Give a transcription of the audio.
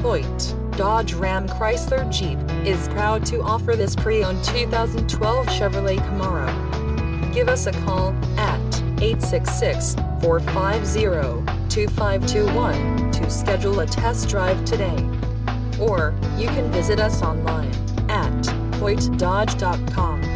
Hoyte, Dodge Ram Chrysler Jeep, is proud to offer this pre-owned 2012 Chevrolet Camaro. Give us a call at 866-450-2521 to schedule a test drive today. Or, you can visit us online at hoytedodge.com.